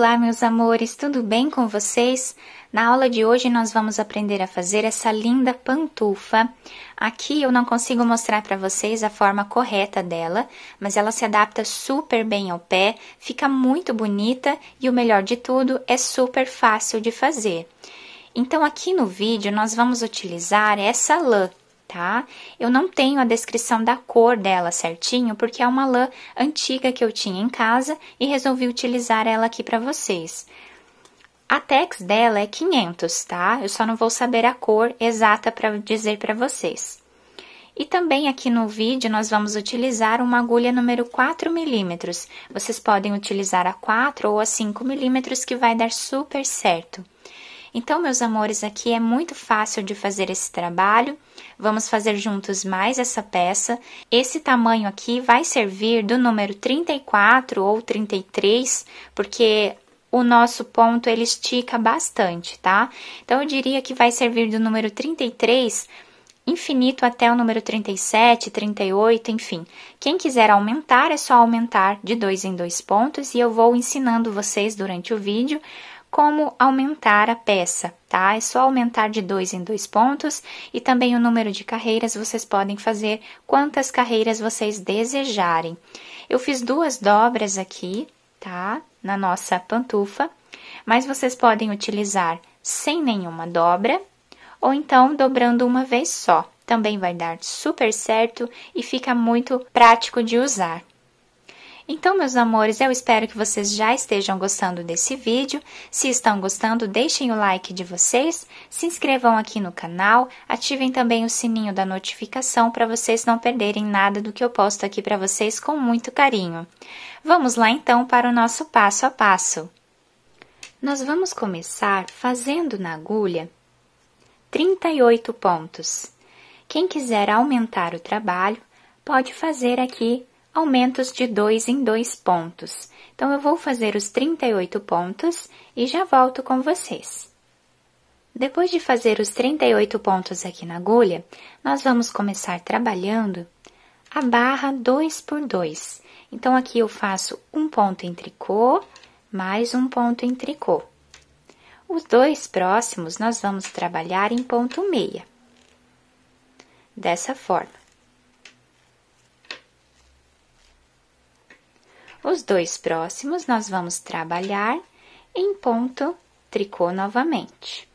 Olá, meus amores, tudo bem com vocês? Na aula de hoje nós vamos aprender a fazer essa linda pantufa. Aqui eu não consigo mostrar para vocês a forma correta dela, mas ela se adapta super bem ao pé, fica muito bonita e o melhor de tudo, é super fácil de fazer. Então aqui no vídeo nós vamos utilizar essa lã, tá? Eu não tenho a descrição da cor dela certinho, porque é uma lã antiga que eu tinha em casa e resolvi utilizar ela aqui para vocês. A Tex dela é 500, tá? Eu só não vou saber a cor exata para dizer para vocês. E também aqui no vídeo nós vamos utilizar uma agulha número 4 milímetros. Vocês podem utilizar a 4 ou a 5 milímetros que vai dar super certo. Então, meus amores, aqui é muito fácil de fazer esse trabalho. Vamos fazer juntos mais essa peça. Esse tamanho aqui vai servir do número 34 ou 33, porque o nosso ponto ele estica bastante, tá? Então, eu diria que vai servir do número 33, infinito até o número 37, 38, enfim. Quem quiser aumentar, é só aumentar de 2 em 2 pontos e eu vou ensinando vocês durante o vídeo como aumentar a peça, tá? É só aumentar de 2 em 2 pontos e também o número de carreiras, vocês podem fazer quantas carreiras vocês desejarem. Eu fiz 2 dobras aqui, tá? Na nossa pantufa, mas vocês podem utilizar sem nenhuma dobra ou então dobrando uma vez só. Também vai dar super certo e fica muito prático de usar. Então, meus amores, eu espero que vocês já estejam gostando desse vídeo. Se estão gostando, deixem o like de vocês, se inscrevam aqui no canal, ativem também o sininho da notificação para vocês não perderem nada do que eu posto aqui para vocês com muito carinho. Vamos lá então para o nosso passo a passo. Nós vamos começar fazendo na agulha 38 pontos. Quem quiser aumentar o trabalho, pode fazer aqui aumentos de 2 em 2 pontos. Então, eu vou fazer os 38 pontos e já volto com vocês. Depois de fazer os 38 pontos aqui na agulha, nós vamos começar trabalhando a barra 2 por 2. Então, aqui eu faço um ponto em tricô, mais um ponto em tricô. Os 2 próximos, nós vamos trabalhar em ponto meia. Dessa forma. Os 2 próximos, nós vamos trabalhar em ponto tricô novamente.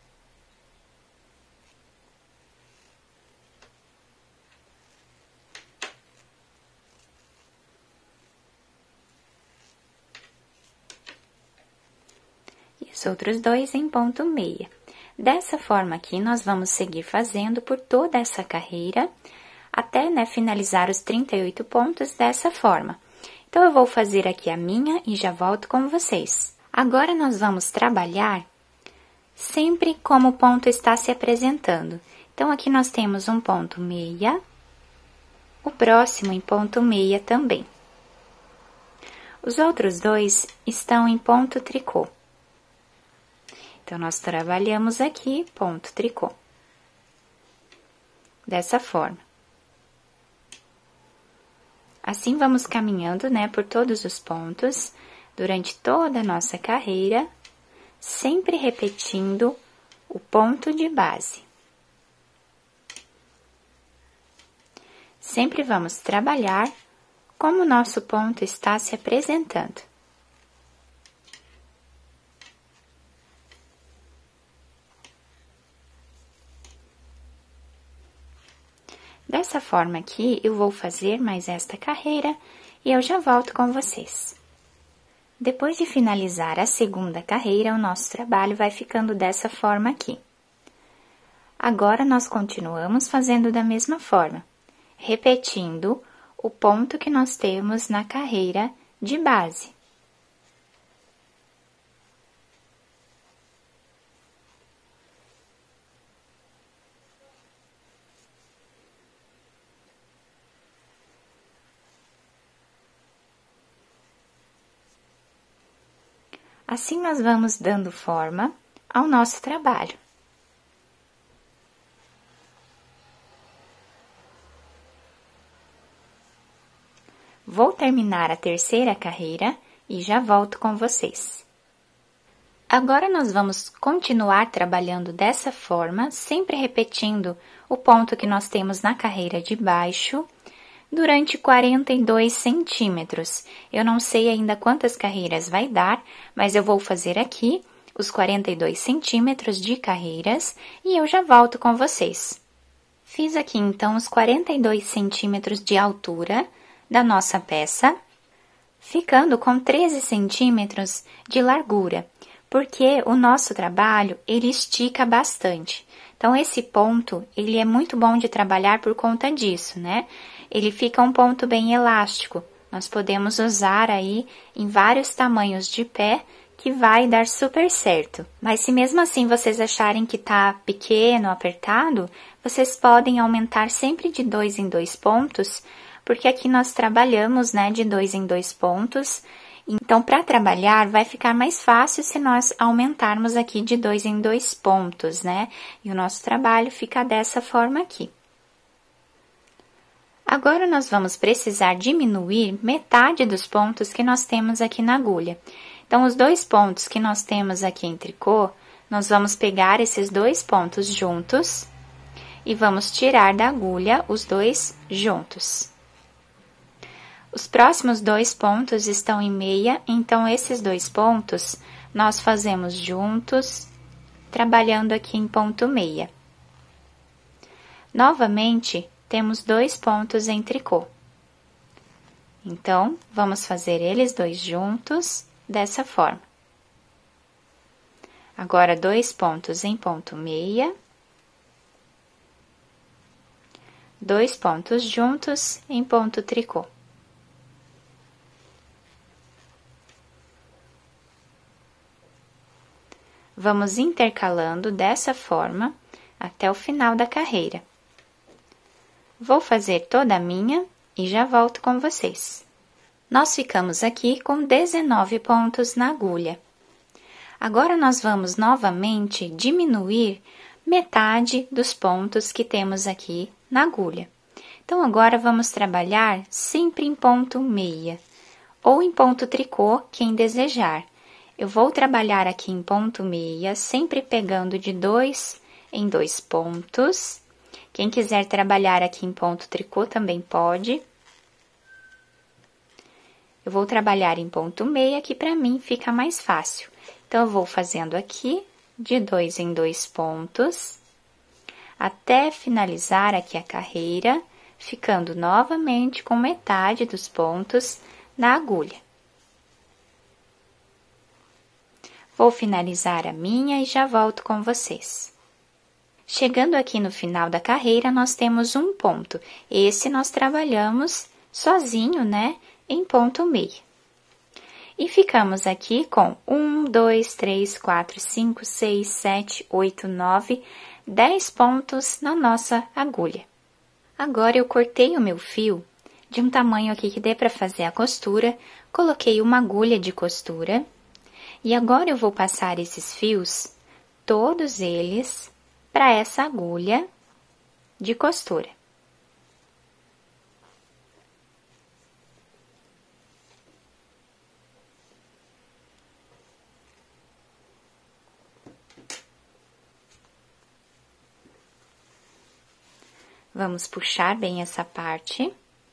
E os outros 2 em ponto meia. Dessa forma aqui, nós vamos seguir fazendo por toda essa carreira, até, né, finalizar os 38 pontos dessa forma. Então, eu vou fazer aqui a minha e já volto com vocês. Agora, nós vamos trabalhar sempre como o ponto está se apresentando. Então, aqui nós temos um ponto meia, o próximo em ponto meia também. Os outros 2 estão em ponto tricô. Então, nós trabalhamos aqui ponto tricô. Dessa forma. Assim, vamos caminhando, né, por todos os pontos, durante toda a nossa carreira, sempre repetindo o ponto de base. Sempre vamos trabalhar como o nosso ponto está se apresentando. Dessa forma aqui, eu vou fazer mais esta carreira e eu já volto com vocês. Depois de finalizar a segunda carreira, o nosso trabalho vai ficando dessa forma aqui. Agora, nós continuamos fazendo da mesma forma, repetindo o ponto que nós temos na carreira de base. Assim, nós vamos dando forma ao nosso trabalho. Vou terminar a terceira carreira e já volto com vocês. Agora, nós vamos continuar trabalhando dessa forma, sempre repetindo o ponto que nós temos na carreira de baixo, durante 42 centímetros. Eu não sei ainda quantas carreiras vai dar, mas eu vou fazer aqui os 42 centímetros de carreiras e eu já volto com vocês. Fiz aqui, então, os 42 centímetros de altura da nossa peça, ficando com 13 centímetros de largura, porque o nosso trabalho, ele estica bastante. Então, esse ponto, ele é muito bom de trabalhar por conta disso, né? Ele fica um ponto bem elástico. Nós podemos usar aí em vários tamanhos de pé, que vai dar super certo. Mas se mesmo assim vocês acharem que tá pequeno, apertado, vocês podem aumentar sempre de 2 em 2 pontos, porque aqui nós trabalhamos, né, de 2 em 2 pontos. Então, para trabalhar, vai ficar mais fácil se nós aumentarmos aqui de 2 em 2 pontos, né? E o nosso trabalho fica dessa forma aqui. Agora, nós vamos precisar diminuir metade dos pontos que nós temos aqui na agulha. Então, os 2 pontos que nós temos aqui em tricô, nós vamos pegar esses 2 pontos juntos e vamos tirar da agulha os 2 juntos. Os próximos 2 pontos estão em meia, então esses 2 pontos nós fazemos juntos, trabalhando aqui em ponto meia. Novamente, temos 2 pontos em tricô. Então, vamos fazer eles 2 juntos, dessa forma. Agora, 2 pontos em ponto meia. 2 pontos juntos em ponto tricô. Vamos intercalando dessa forma até o final da carreira. Vou fazer toda a minha e já volto com vocês. Nós ficamos aqui com 19 pontos na agulha. Agora, nós vamos novamente diminuir metade dos pontos que temos aqui na agulha. Então, agora vamos trabalhar sempre em ponto meia, ou em ponto tricô, quem desejar. Eu vou trabalhar aqui em ponto meia, sempre pegando de 2 em 2 pontos. Quem quiser trabalhar aqui em ponto tricô também pode. Eu vou trabalhar em ponto meia, que para mim fica mais fácil. Então, eu vou fazendo aqui de 2 em 2 pontos, até finalizar aqui a carreira, ficando novamente com metade dos pontos na agulha. Vou finalizar a minha e já volto com vocês. Chegando aqui no final da carreira, nós temos um ponto. Esse nós trabalhamos sozinho, né, em ponto meia. E ficamos aqui com 1, 2, 3, 4, 5, 6, 7, 8, 9, 10 pontos na nossa agulha. Agora, eu cortei o meu fio de um tamanho aqui que dê para fazer a costura, coloquei uma agulha de costura. E agora, eu vou passar esses fios, todos eles, para essa agulha de costura. Vamos puxar bem essa parte.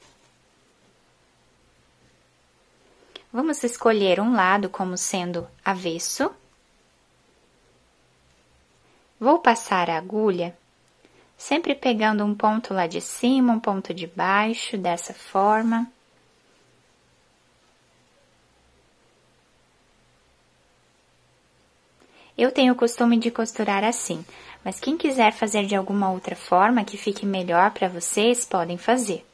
Vamos escolher um lado como sendo avesso. Vou passar a agulha, sempre pegando um ponto lá de cima, um ponto de baixo, dessa forma. Eu tenho o costume de costurar assim, mas quem quiser fazer de alguma outra forma que fique melhor para vocês, podem fazer.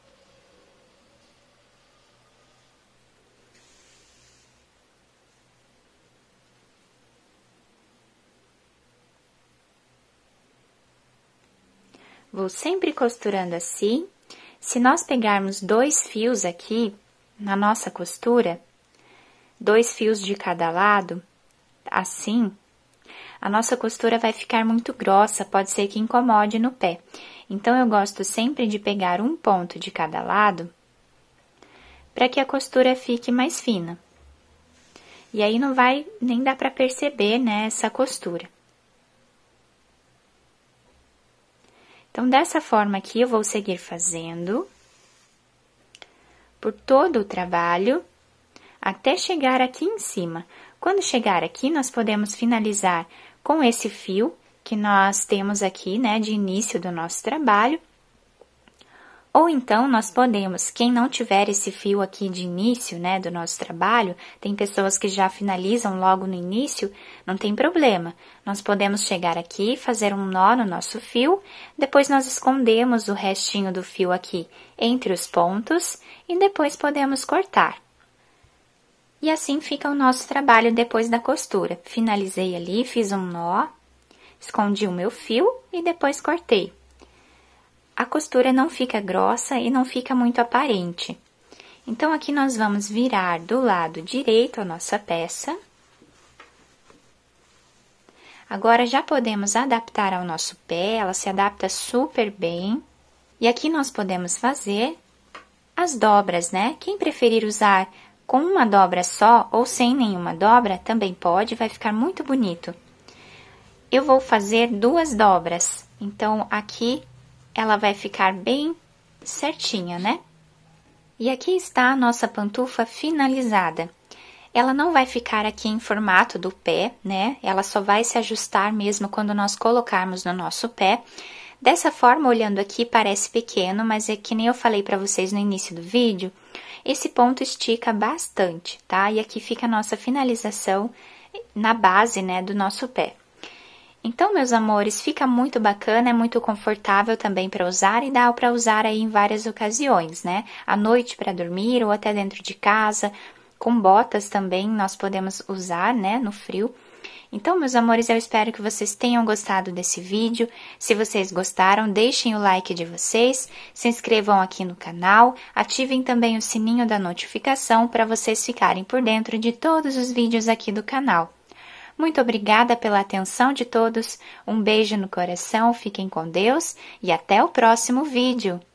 Vou sempre costurando assim. Se nós pegarmos 2 fios aqui na nossa costura, 2 fios de cada lado, assim, a nossa costura vai ficar muito grossa, pode ser que incomode no pé. Então, eu gosto sempre de pegar um ponto de cada lado, para que a costura fique mais fina. E aí não vai nem dar para perceber, né, essa costura. Então, dessa forma aqui, eu vou seguir fazendo por todo o trabalho, até chegar aqui em cima. Quando chegar aqui, nós podemos finalizar com esse fio que nós temos aqui, né, de início do nosso trabalho. Ou então, nós podemos, quem não tiver esse fio aqui de início, né, do nosso trabalho, tem pessoas que já finalizam logo no início, não tem problema. Nós podemos chegar aqui, fazer um nó no nosso fio, depois nós escondemos o restinho do fio aqui entre os pontos e depois podemos cortar. E assim fica o nosso trabalho depois da costura. Finalizei ali, fiz um nó, escondi o meu fio e depois cortei. A costura não fica grossa e não fica muito aparente. Então, aqui nós vamos virar do lado direito a nossa peça. Agora, já podemos adaptar ao nosso pé, ela se adapta super bem. E aqui nós podemos fazer as dobras, né? Quem preferir usar com uma dobra só ou sem nenhuma dobra, também pode, vai ficar muito bonito. Eu vou fazer 2 dobras, então, aqui ela vai ficar bem certinha, né? E aqui está a nossa pantufa finalizada. Ela não vai ficar aqui em formato do pé, né? Ela só vai se ajustar mesmo quando nós colocarmos no nosso pé. Dessa forma, olhando aqui, parece pequeno, mas é que nem eu falei para vocês no início do vídeo, esse ponto estica bastante, tá? E aqui fica a nossa finalização na base, né, do nosso pé. Então, meus amores, fica muito bacana, é muito confortável também para usar e dá para usar aí em várias ocasiões, né? À noite para dormir ou até dentro de casa, com botas também nós podemos usar, né, no frio. Então, meus amores, eu espero que vocês tenham gostado desse vídeo. Se vocês gostaram, deixem o like de vocês, se inscrevam aqui no canal, ativem também o sininho da notificação para vocês ficarem por dentro de todos os vídeos aqui do canal. Muito obrigada pela atenção de todos, um beijo no coração, fiquem com Deus e até o próximo vídeo!